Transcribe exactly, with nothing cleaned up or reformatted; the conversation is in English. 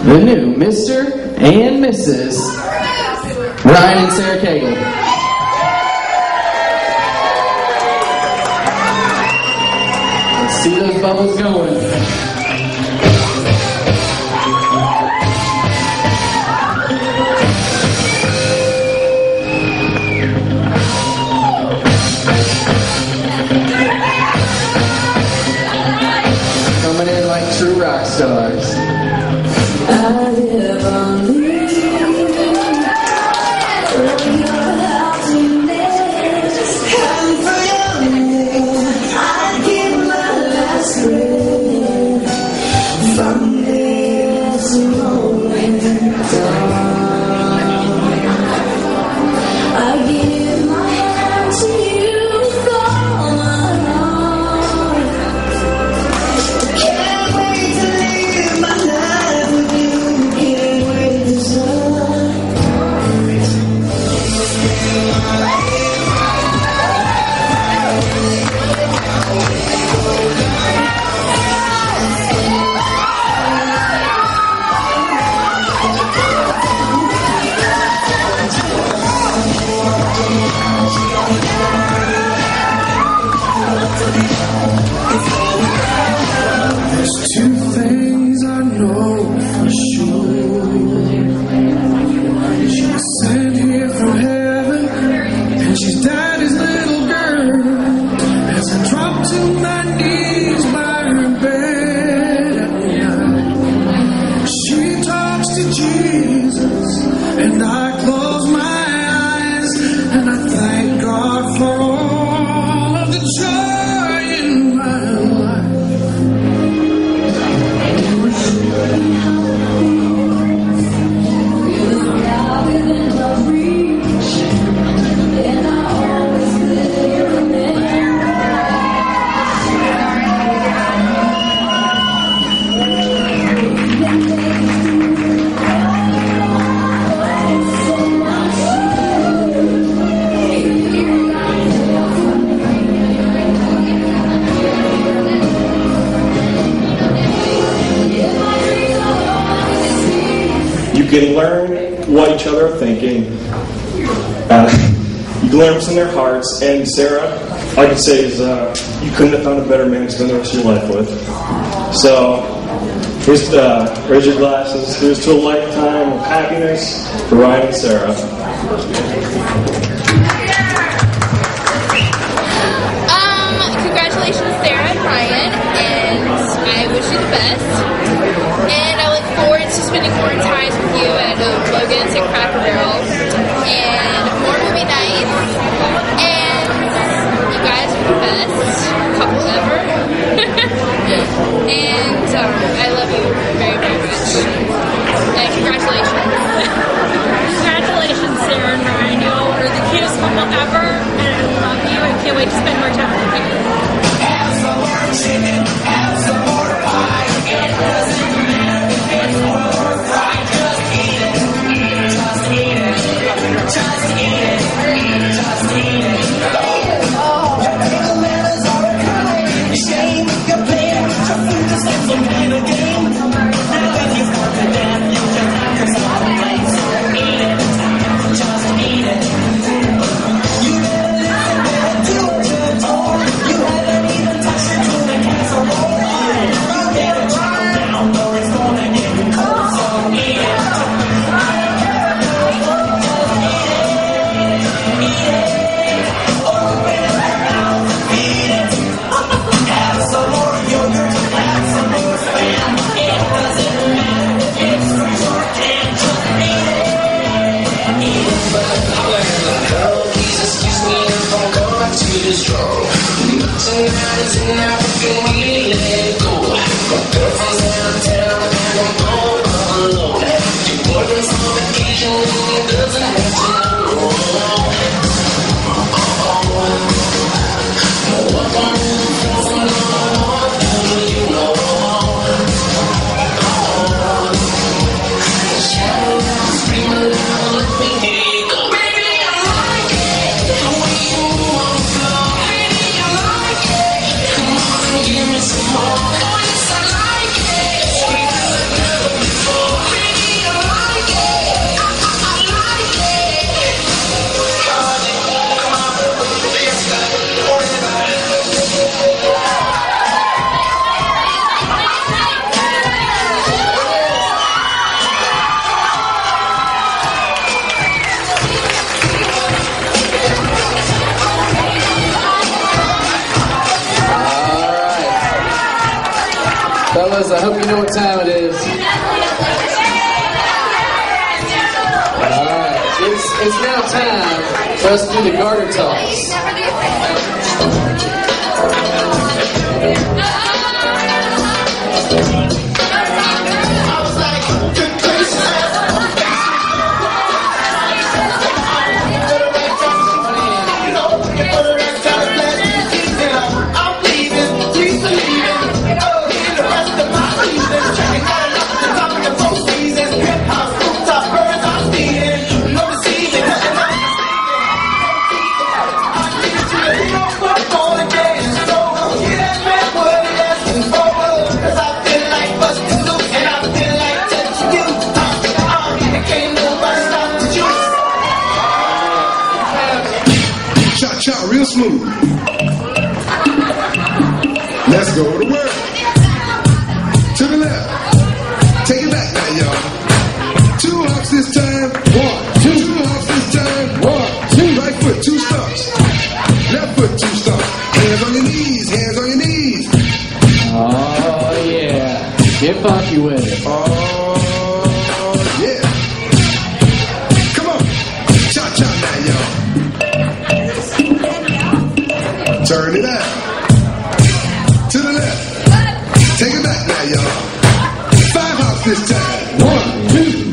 the new Mister and Missus Ryan and Sarah Cagle. Let's see those bubbles going. Coming in like true rock stars. I live on the You can learn what each other are thinking. Uh, you can learn what's in their hearts. And Sarah, all I can say is uh, you couldn't have found a better man to spend the rest of your life with. So, here's, uh, raise your glasses. Here's to a lifetime of happiness for Ryan and Sarah. Um, congratulations, Sarah and Ryan, and I wish you the best. And I look forward to spending more time with you at um, Logan's and Cracker Barrel, and more movie nights. And you guys are the best couple ever. And um, I love you very, very much. And congratulations. Congratulations, Sarah and Ryan. You all are the cutest couple ever, and I love you. I can't wait to spend more time with you. Have some more chicken, have some more pie. I hope you know what time it is. Alright, it's, it's now time for us to do the garter toss. Cha-cha, real smooth. Let's go to work. To the left. Take it back now, y'all. Two hops this time. One, two. Two hops this time. One, two. Right foot, two stumps. Left foot, two stumps. Hands on your knees. Hands on your knees. Oh, yeah. Get funky with it. Oh, yeah. Come on. Cha-cha now, y'all. Turn it out. To the left. Take it back now, y'all. Five hops this time. One, two.